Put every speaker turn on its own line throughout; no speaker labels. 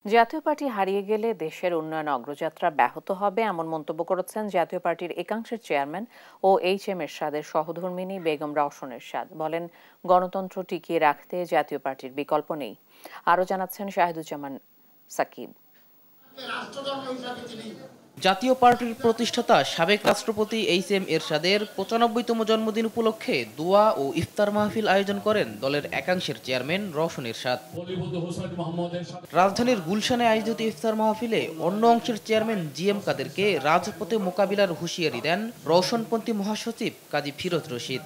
জাতীয় পার্টি হারিয়ে গেলে দেশের উন্নয়ন অগ্রযাত্রা ব্যাহত হবে এমন মন্তব্য করেছেন জাতীয় পার্টির একাংশের চেয়ারম্যান ও এইচ.এম. এরশাদের সহধর্মিণী বেগম রওশন এরশাদ। বলেন, গণতন্ত্র টিকিয়ে রাখতে জাতীয় পার্টির বিকল্প নেই। আরও জানাচ্ছেন শাহিদুজ্জামান সাকিব।
জাতীয় পার্টির প্রতিষ্ঠাতা সাবেক রাষ্ট্রপতি এইচ.এম. এরশাদের ৯৫তম জন্মদিন উপলক্ষে দোয়া ও ইফতার মাহফিল আয়োজন করেন দলের একাংশের চেয়ারম্যান রওশন এরশাদ। রাজধানীর গুলশানে আয়োজিত ইফতার মাহফিলে অন্য অংশের চেয়ারম্যান জি.এম. কাদেরকে রাজপথে মোকাবিলার হুঁশিয়ারি দেন রওশনপন্থী মহাসচিব কাজী ফিরোজ রশিদ।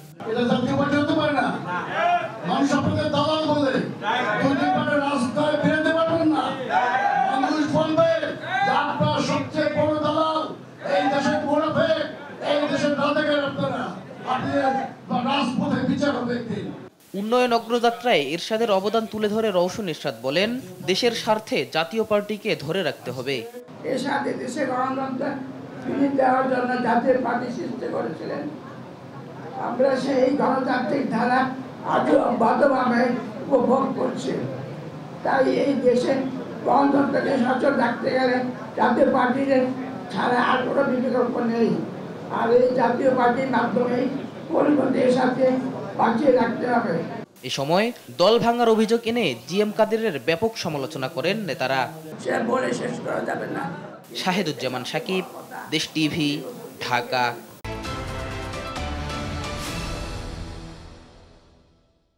উন্নয়ন অগ্রযাত্রায় এরশাদের অবদান তুলে ধরে রওশন এরশাদ বলেন, দেশের স্বার্থে জাতীয় পার্টিকে ধরে রাখতে হবে।
এরশাদের দেশে গণতন্ত্র ফিরিয়ে দেওয়ার জন্য জাতীয় পার্টি সৃষ্টি করেছিলেন। আমরা সেই গণতান্ত্রিক ধারা আজও অব্যাহতভাবে উপভোগ করছি। তাই এই দেশে গণতন্ত্রকে সচল রাখতে গেলে জাতীয় পার্টির ছাড়া আর কোনো বিকল্প নেই। আর এই জাতীয় পার্টির মাধ্যমেই পরিবর্তনের সাথে বাঁচিয়ে রাখতে হবে।
এ সময় দল ভাঙার অভিযোগ এনে জি.এম. কাদেরের ব্যাপক সমালোচনা করেন নেতারা।
সে বলে শেষ করা যাবে না।
শাহিদুজ্জামান সাকিব, দেশ টিভি, ঢাকা।